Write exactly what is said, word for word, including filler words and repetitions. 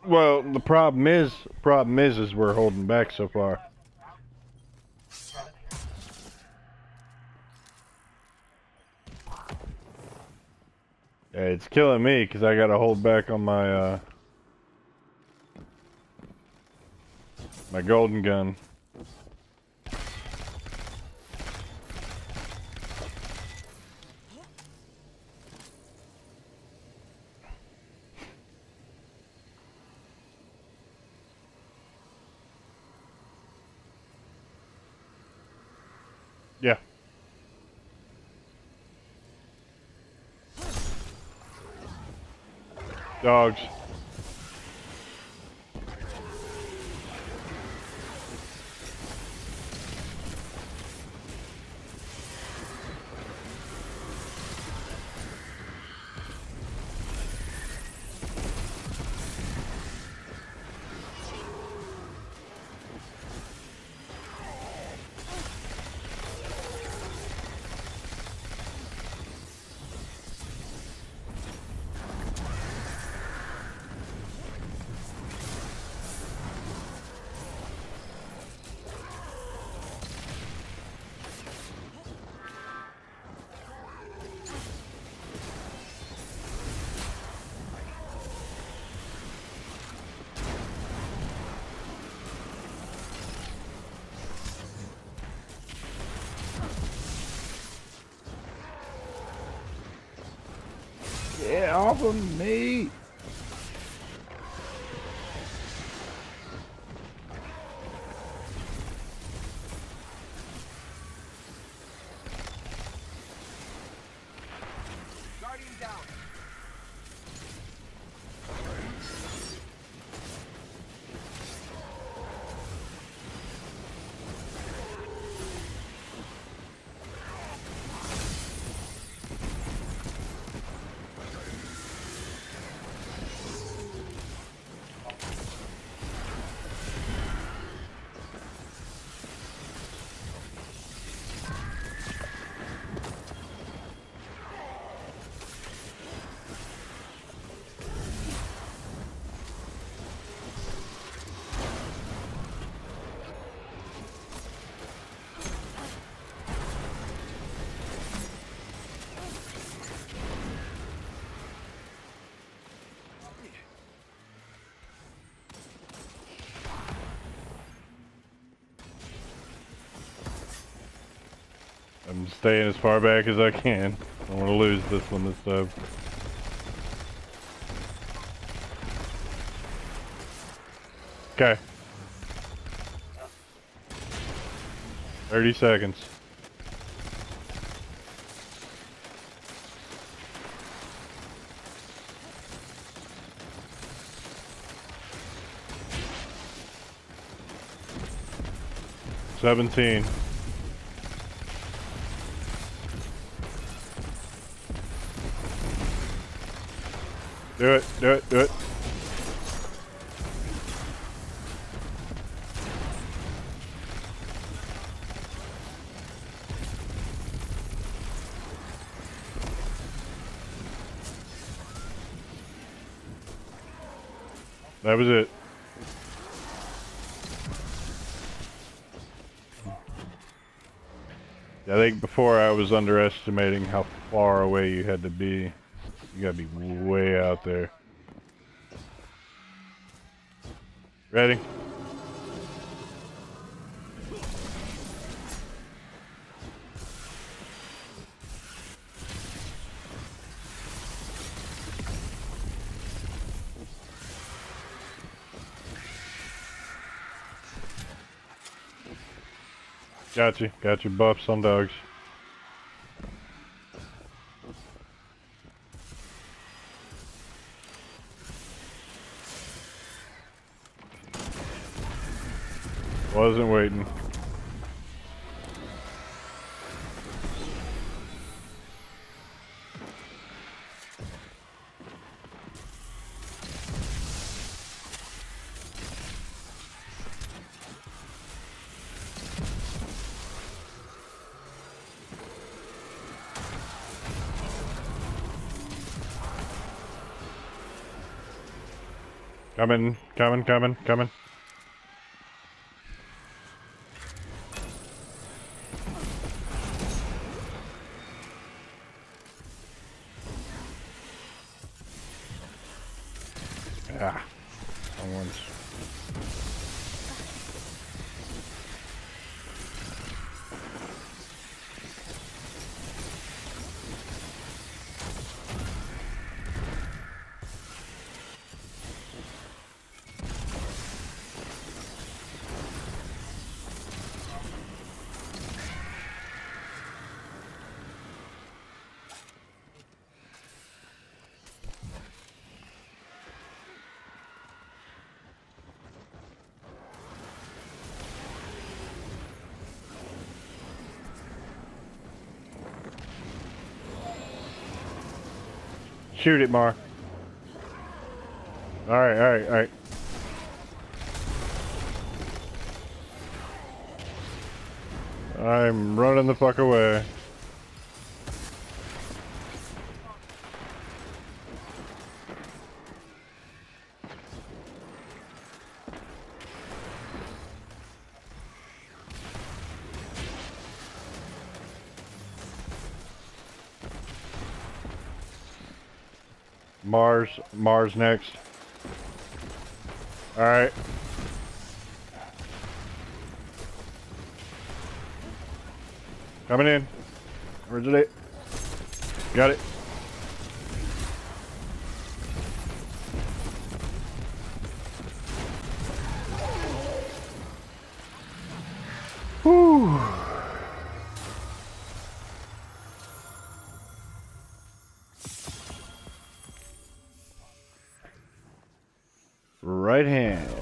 Well, the problem is, problem is, is we're holding back so far. Yeah, it's killing me because I got to hold back on my uh, my golden gun. Yeah. Dogs. Get off of me! Guardian down. I'm staying as far back as I can. I don't want to lose this one this time. Okay. thirty seconds. seventeen. Do it, do it, do it. That was it. I think before I was underestimating how far away you had to be. You gotta be way out there. Ready? Got you. Got your buffs on dogs. Wasn't waiting. Coming, coming, coming, coming. Ah, wrong ones. Shoot it, Mar. Alright, alright, alright. I'm running the fuck away. Mars, Mars next. Alright. Coming in. Originate. Got it. Whew. Right hand.